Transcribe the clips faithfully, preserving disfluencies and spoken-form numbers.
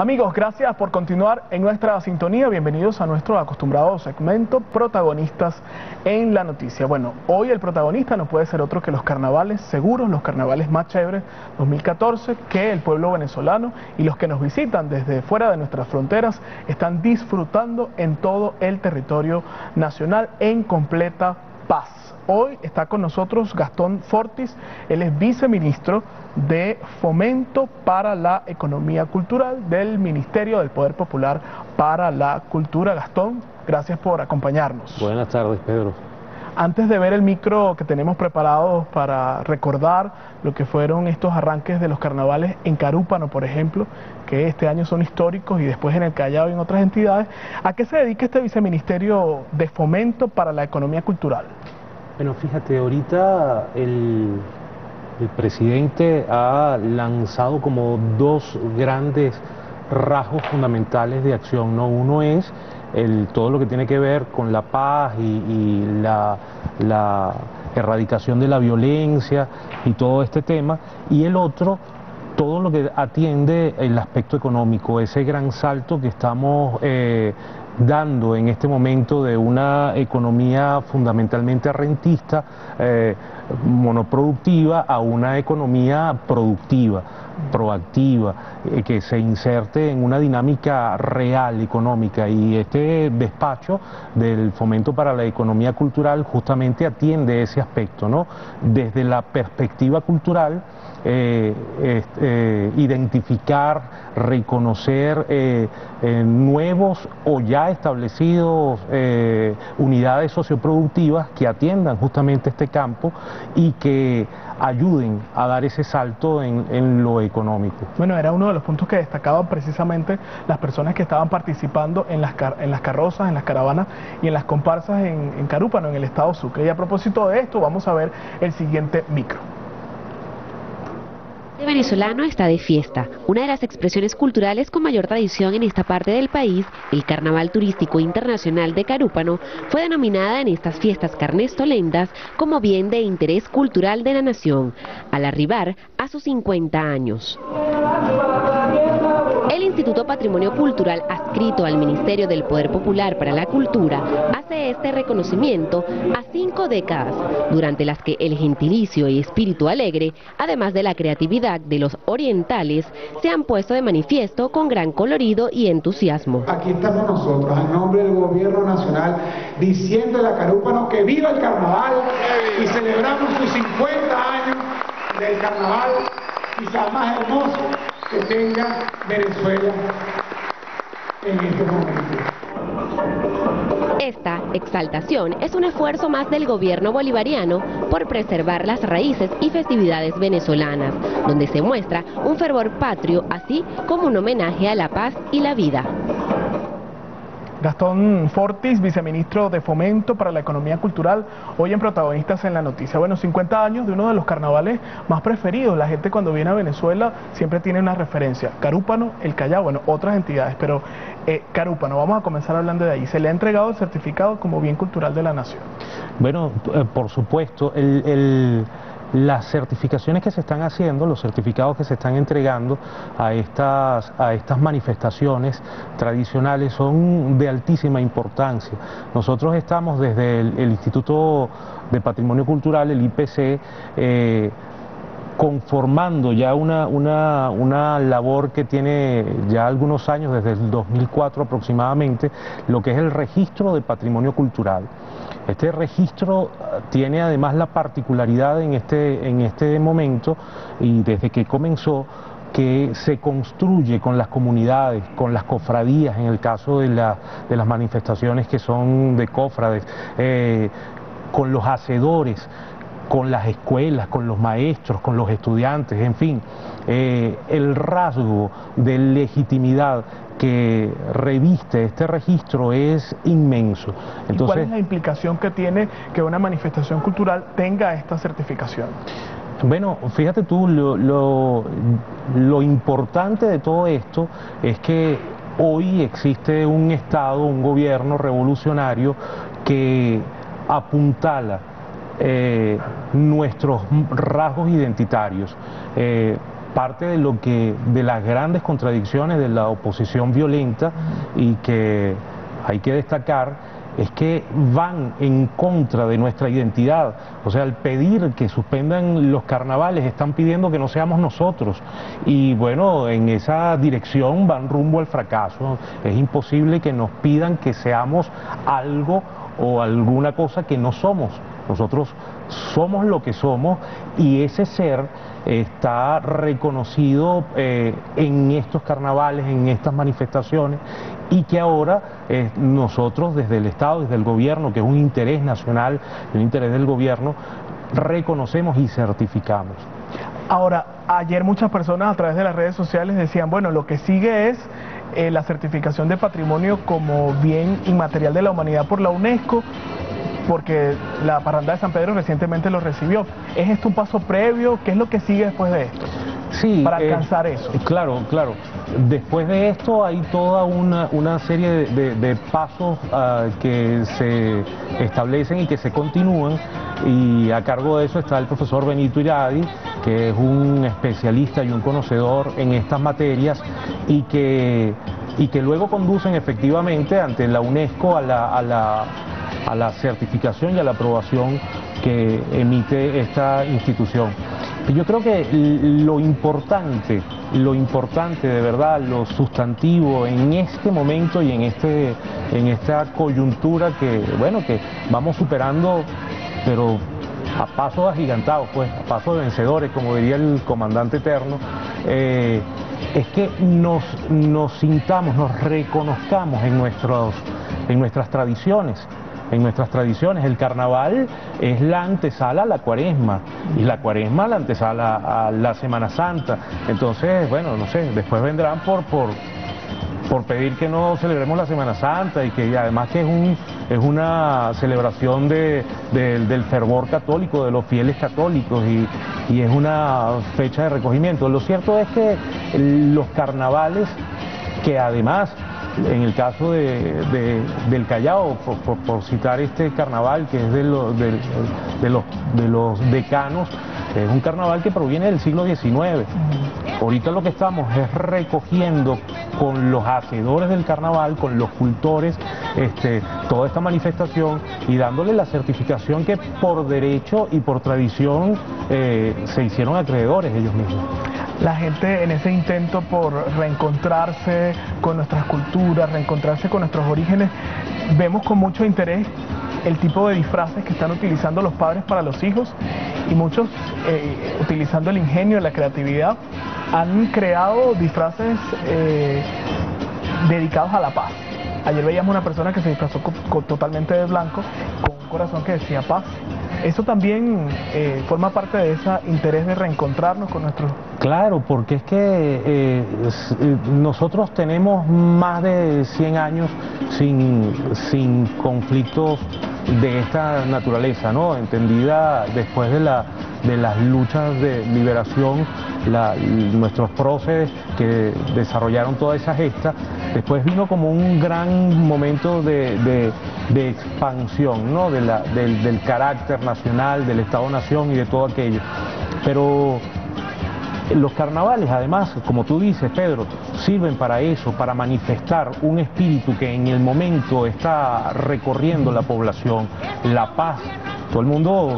Amigos, gracias por continuar en nuestra sintonía. Bienvenidos a nuestro acostumbrado segmento Protagonistas en la Noticia. Bueno, hoy el protagonista no puede ser otro que los carnavales seguros, los carnavales más chéveres dos mil catorce que el pueblo venezolano y los que nos visitan desde fuera de nuestras fronteras están disfrutando en todo el territorio nacional en completa paz. Hoy está con nosotros Gastón Fortis, él es viceministro de Fomento para la Economía Cultural del Ministerio del Poder Popular para la Cultura. Gastón, gracias por acompañarnos. Buenas tardes, Pedro. Antes de ver el micro que tenemos preparado para recordar lo que fueron estos arranques de los carnavales en Carúpano, por ejemplo, que este año son históricos, y después en el Callao y en otras entidades, ¿a qué se dedica este Viceministerio de Fomento para la Economía Cultural? Bueno, fíjate, ahorita el, el presidente ha lanzado como dos grandes rasgos fundamentales de acción, ¿no? Uno es el, todo lo que tiene que ver con la paz y, y la, la erradicación de la violencia y todo este tema, y el otro, todo lo que atiende el aspecto económico, ese gran salto que estamos eh, dando en este momento de una economía fundamentalmente rentista, eh, monoproductiva, a una economía productiva, proactiva, eh, que se inserte en una dinámica real económica, y este despacho del Fomento para la Economía Cultural justamente atiende ese aspecto, ¿no? Desde la perspectiva cultural, Eh, eh, identificar, reconocer eh, eh, nuevos o ya establecidos eh, unidades socioproductivas que atiendan justamente este campo y que ayuden a dar ese salto en, en lo económico. Bueno, era uno de los puntos que destacaban precisamente las personas que estaban participando en las, car en las carrozas, en las caravanas y en las comparsas en, en Carúpano, en el estado Sucre. Y a propósito de esto, vamos a ver el siguiente micro. El venezolano está de fiesta. Una de las expresiones culturales con mayor tradición en esta parte del país, el Carnaval Turístico Internacional de Carúpano, fue denominada en estas fiestas carnestolendas como bien de interés cultural de la nación, al arribar a sus cincuenta años. El Instituto Patrimonio Cultural, adscrito al Ministerio del Poder Popular para la Cultura, hace este reconocimiento a cinco décadas, durante las que el gentilicio y espíritu alegre, además de la creatividad de los orientales, se han puesto de manifiesto con gran colorido y entusiasmo. Aquí estamos nosotros, en nombre del Gobierno Nacional, diciéndole a Carúpano que viva el Carnaval, y celebramos sus cincuenta años del Carnaval, quizás más hermoso que tenga Venezuela en este momento. Esta exaltación es un esfuerzo más del gobierno bolivariano por preservar las raíces y festividades venezolanas, donde se muestra un fervor patrio, así como un homenaje a la paz y la vida. Gastón Fortis, viceministro de Fomento para la Economía Cultural, hoy en Protagonistas en la Noticia. Bueno, cincuenta años de uno de los carnavales más preferidos. La gente cuando viene a Venezuela siempre tiene una referencia. Carúpano, el Callao, bueno, otras entidades, pero eh, Carúpano, vamos a comenzar hablando de ahí. ¿Se le ha entregado el certificado como bien cultural de la nación? Bueno, eh, por supuesto, el... el... las certificaciones que se están haciendo, los certificados que se están entregando a estas, a estas manifestaciones tradicionales son de altísima importancia. Nosotros estamos desde el, el Instituto de Patrimonio Cultural, el I P C, eh, conformando ya una, una, una labor que tiene ya algunos años, desde el dos mil cuatro aproximadamente, lo que es el registro de patrimonio cultural. Este registro tiene además la particularidad en este, en este momento, y desde que comenzó, que se construye con las comunidades, con las cofradías, en el caso de, la, de las manifestaciones que son de cofrades, eh, con los hacedores, con las escuelas, con los maestros, con los estudiantes, en fin, eh, el rasgo de legitimidad que reviste este registro es inmenso. Entonces, ¿y cuál es la implicación que tiene que una manifestación cultural tenga esta certificación? Bueno, fíjate tú, lo, lo, lo importante de todo esto es que hoy existe un Estado, un gobierno revolucionario que apuntala eh, nuestros rasgos identitarios. Eh, parte de lo que, de las grandes contradicciones de la oposición violenta, y que hay que destacar es que van en contra de nuestra identidad. O sea, al pedir que suspendan los carnavales, están pidiendo que no seamos nosotros, y bueno, en esa dirección van rumbo al fracaso. Es imposible que nos pidan que seamos algo o alguna cosa que no somos. Nosotros somos lo que somos, y ese ser está reconocido eh, en estos carnavales, en estas manifestaciones, y que ahora eh, nosotros desde el Estado, desde el gobierno, que es un interés nacional, un interés del gobierno, reconocemos y certificamos. Ahora, ayer muchas personas a través de las redes sociales decían, bueno, lo que sigue es eh, la certificación de patrimonio como bien inmaterial de la humanidad por la UNESCO, porque la Parranda de San Pedro recientemente lo recibió. ¿Es esto un paso previo? ¿Qué es lo que sigue después de esto? Sí, para alcanzar eh, eso. Claro, claro. Después de esto hay toda una, una serie de, de, de pasos uh, que se establecen y que se continúan, y a cargo de eso está el profesor Benito Iradi, que es un especialista y un conocedor en estas materias, y que, y que luego conducen efectivamente ante la UNESCO a la, a la a la certificación y a la aprobación que emite esta institución. Yo creo que lo importante, lo importante de verdad, lo sustantivo en este momento y en, este, en esta coyuntura que, bueno, que vamos superando, pero a pasos agigantados, pues, a pasos de vencedores, como diría el comandante eterno, eh, es que nos, nos sintamos, nos reconozcamos en, nuestros, en nuestras tradiciones. En nuestras tradiciones, el carnaval es la antesala a la cuaresma, y la cuaresma la antesala a la Semana Santa. Entonces, bueno, no sé, después vendrán por, por, por pedir que no celebremos la Semana Santa, y que además que es, un, es una celebración de, de, del fervor católico, de los fieles católicos, y, y es una fecha de recogimiento. Lo cierto es que los carnavales, que además, en el caso de, de, del Callao, por, por, por citar este carnaval que es de, lo, de, de, los, de los decanos, es un carnaval que proviene del siglo diecinueve. Ahorita lo que estamos es recogiendo con los hacedores del carnaval, con los cultores, este, toda esta manifestación, y dándole la certificación que por derecho y por tradición eh, se hicieron acreedores ellos mismos. La gente en ese intento por reencontrarse con nuestras culturas, reencontrarse con nuestros orígenes, vemos con mucho interés el tipo de disfraces que están utilizando los padres para los hijos, y muchos, eh, utilizando el ingenio y la creatividad, han creado disfraces eh, dedicados a la paz. Ayer veíamos una persona que se disfrazó con, con, totalmente de blanco, con un corazón que decía paz. Eso también eh, forma parte de ese interés de reencontrarnos con nuestros... Claro, porque es que eh, es, eh, nosotros tenemos más de cien años sin, sin conflictos de esta naturaleza, ¿no? Entendida después de, la, de las luchas de liberación, la, nuestros próceres que desarrollaron toda esa gesta, después vino como un gran momento de, de, de expansión, ¿no? de la, del, del carácter nacional, del Estado-Nación y de todo aquello. Pero los carnavales, además, como tú dices, Pedro, sirven para eso, para manifestar un espíritu que en el momento está recorriendo la población, la paz. Todo el mundo,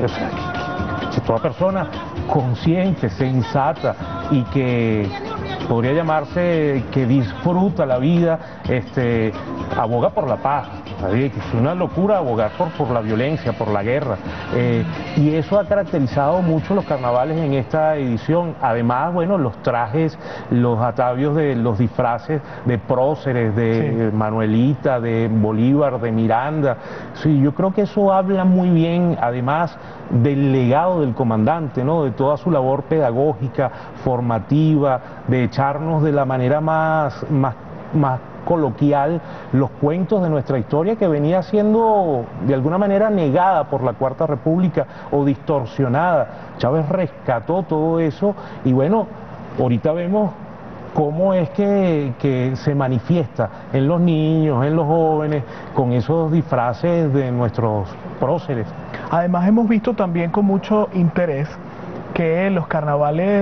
toda persona consciente, sensata y que podría llamarse que disfruta la vida, este, aboga por la paz. Es una locura abogar por, por la violencia, por la guerra, eh, y eso ha caracterizado mucho los carnavales en esta edición. Además, bueno, los trajes, los atavios de los disfraces de próceres, de sí. Manuelita, de Bolívar, de Miranda. Sí, yo creo que eso habla muy bien, además del legado del comandante, ¿no? De toda su labor pedagógica, formativa, de echarnos de la manera más, más, más coloquial los cuentos de nuestra historia, que venía siendo de alguna manera negada por la Cuarta República o distorsionada. Chávez rescató todo eso, y bueno, ahorita vemos cómo es que, que se manifiesta en los niños, en los jóvenes, con esos disfraces de nuestros próceres. Además, hemos visto también con mucho interés que los carnavales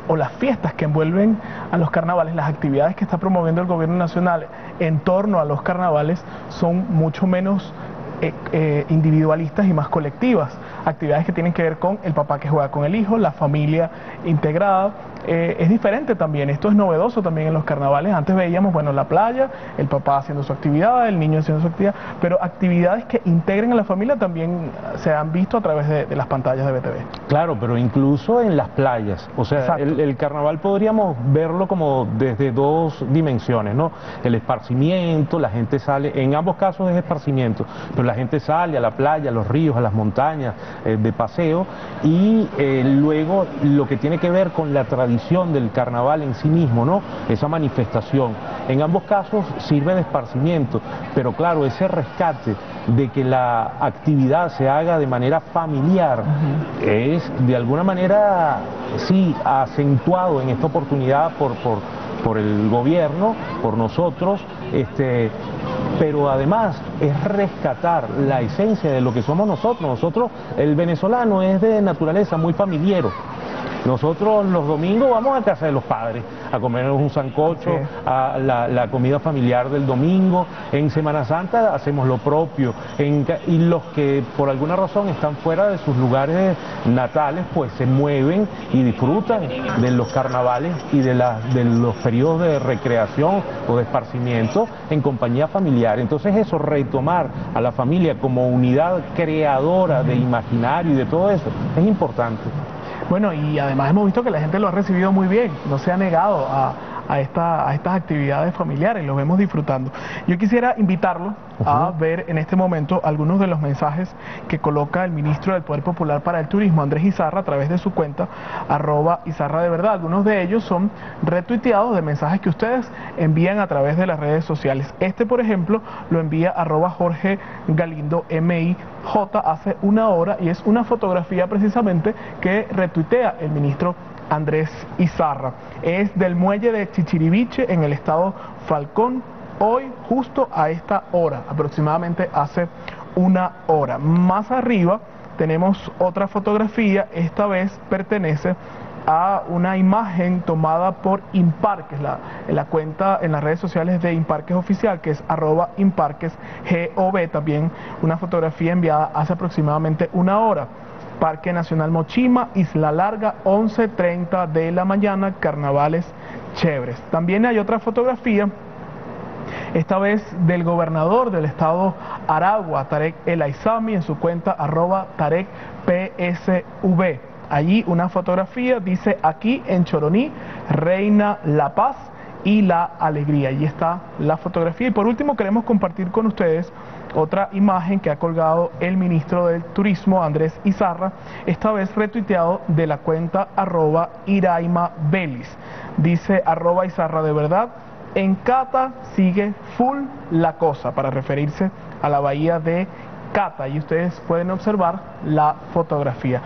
o las fiestas que envuelven a los carnavales, las actividades que está promoviendo el gobierno nacional en torno a los carnavales son mucho menos eh, eh, individualistas y más colectivas. Actividades que tienen que ver con el papá que juega con el hijo, la familia integrada. Eh, es diferente también, esto es novedoso también en los carnavales. Antes veíamos, bueno, la playa, el papá haciendo su actividad, el niño haciendo su actividad, pero actividades que integren a la familia también se han visto a través de, de las pantallas de B T V. Claro, pero incluso en las playas, o sea, el, el carnaval podríamos verlo como desde dos dimensiones, ¿no? El esparcimiento, la gente sale, en ambos casos es esparcimiento, pero la gente sale a la playa, a los ríos, a las montañas, eh, de paseo, y eh, luego lo que tiene que ver con la tradición del carnaval en sí mismo, ¿no? Esa manifestación. En ambos casos sirve de esparcimiento, pero claro, ese rescate de que la actividad se haga de manera familiar uh-huh. es de alguna manera, sí, acentuado en esta oportunidad por, por, por el gobierno, por nosotros, este, pero además es rescatar la esencia de lo que somos nosotros. Nosotros, el venezolano es de naturaleza muy familiero. Nosotros los domingos vamos a casa de los padres a comernos un sancocho, sí. a la, la comida familiar del domingo. En Semana Santa hacemos lo propio. En, y los que por alguna razón están fuera de sus lugares natales, pues se mueven y disfrutan de los carnavales y de, la, de los periodos de recreación o de esparcimiento en compañía familiar. Entonces eso, retomar a la familia como unidad creadora de imaginario y de todo eso, es importante. Bueno, y además hemos visto que la gente lo ha recibido muy bien, no se ha negado a, a, esta, a estas actividades familiares, lo vemos disfrutando. Yo quisiera invitarlo a ver en este momento algunos de los mensajes que coloca el ministro del Poder Popular para el Turismo, Andrés Izarra, a través de su cuenta, arroba Izarra de Verdad. Algunos de ellos son retuiteados de mensajes que ustedes envían a través de las redes sociales. Este, por ejemplo, lo envía arroba Jorge Galindo M I J hace una hora y es una fotografía precisamente que retuitea el ministro Andrés Izarra. Es del muelle de Chichiriviche en el estado Falcón, hoy justo a esta hora, aproximadamente hace una hora. Más arriba tenemos otra fotografía, esta vez pertenece a una imagen tomada por Imparques, la, en la cuenta en las redes sociales de Imparques Oficial, que es arroba Imparques Gov, también una fotografía enviada hace aproximadamente una hora. Parque Nacional Mochima, Isla Larga, once treinta de la mañana, carnavales chéveres. También hay otra fotografía, esta vez del gobernador del estado Aragua, Tarek El Aizami, en su cuenta arroba Tarek P S V. Allí una fotografía, dice: aquí en Choroní reina la paz y la alegría. Allí está la fotografía. Y por último queremos compartir con ustedes otra imagen que ha colgado el ministro del Turismo, Andrés Izarra, esta vez retuiteado de la cuenta arroba Iraima Belis. Dice arroba Izarra de Verdad: en Cata sigue full la cosa, para referirse a la bahía de Cata. Y ustedes pueden observar la fotografía.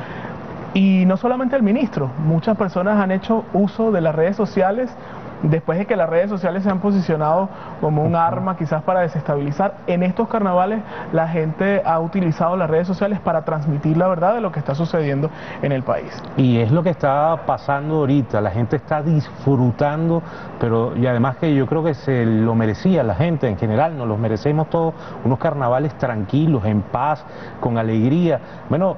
Y no solamente el ministro, muchas personas han hecho uso de las redes sociales después de que las redes sociales se han posicionado como un arma quizás para desestabilizar. En estos carnavales la gente ha utilizado las redes sociales para transmitir la verdad de lo que está sucediendo en el país. Y es lo que está pasando ahorita, la gente está disfrutando, pero y además que yo creo que se lo merecía la gente en general, nos los merecemos todos, unos carnavales tranquilos, en paz, con alegría. Bueno,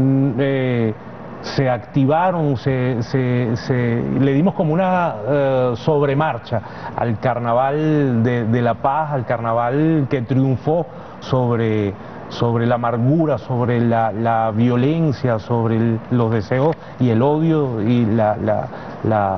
eh, se activaron, se, se, se, le dimos como una uh, sobremarcha al carnaval de, de la paz, al carnaval que triunfó sobre, sobre la amargura, sobre la, la violencia, sobre el, los deseos y el odio y la, la, la,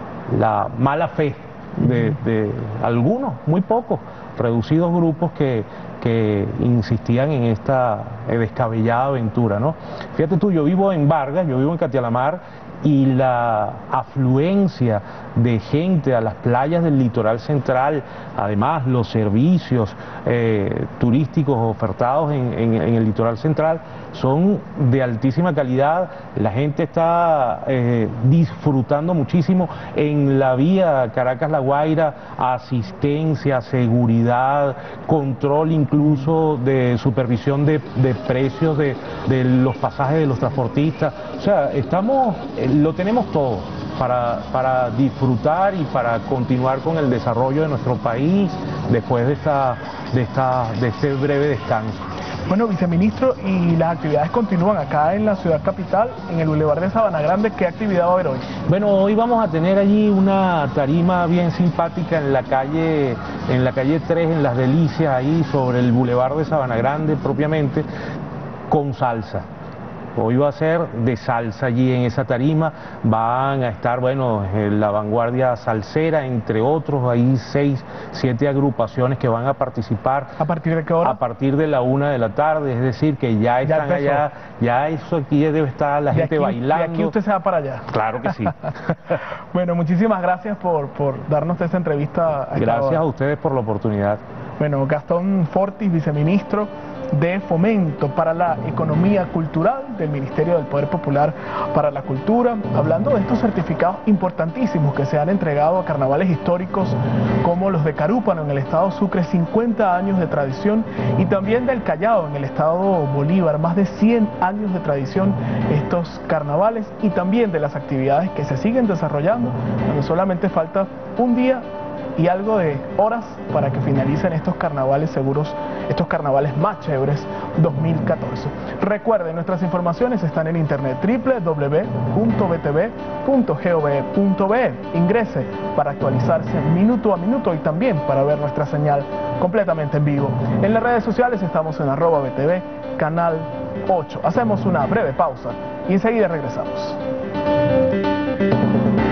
la mala fe de, de algunos, muy pocos, reducidos grupos que, que insistían en esta descabellada aventura, ¿no? Fíjate tú, yo vivo en Vargas, yo vivo en Catialamar, y la afluencia de gente a las playas del litoral central, además los servicios eh, turísticos ofertados en, en, en el litoral central son de altísima calidad. La gente está eh, disfrutando muchísimo. En la vía Caracas-La Guaira, asistencia, seguridad, control incluso de supervisión de, de precios de, de los pasajes de los transportistas. O sea, estamos, lo tenemos todo. para, para disfrutar y para continuar con el desarrollo de nuestro país después de, esta, de, esta, de este breve descanso. Bueno, viceministro, y las actividades continúan acá en la ciudad capital, en el Boulevard de Sabana Grande. ¿Qué actividad va a haber hoy? Bueno, hoy vamos a tener allí una tarima bien simpática en la calle, en la calle tres, en Las Delicias, ahí sobre el Boulevard de Sabana Grande propiamente, con salsa. Hoy va a ser de salsa allí en esa tarima, van a estar, bueno, la vanguardia salsera, entre otros, hay seis, siete agrupaciones que van a participar. ¿A partir de qué hora? A partir de la una de la tarde, es decir, que ya están ya allá, ya eso aquí debe estar la de gente aquí, bailando. De aquí usted se va para allá. Claro que sí. Bueno, muchísimas gracias por, por darnos esta entrevista. A Gracias a ustedes por la oportunidad. Bueno, Gastón Fortis, viceministro de Fomento para la Economía Cultural del Ministerio del Poder Popular para la Cultura, hablando de estos certificados importantísimos que se han entregado a carnavales históricos como los de Carúpano en el estado Sucre, cincuenta años de tradición, y también del Callao en el estado Bolívar, más de cien años de tradición estos carnavales, y también de las actividades que se siguen desarrollando, donde solamente falta un día y algo de horas para que finalicen estos carnavales seguros, estos carnavales más chéveres dos mil catorce. Recuerden, nuestras informaciones están en internet, doble u doble u doble u punto b t v punto gov punto b e. Ingrese para actualizarse minuto a minuto y también para ver nuestra señal completamente en vivo. En las redes sociales estamos en arroba B T V, canal ocho. Hacemos una breve pausa y enseguida regresamos.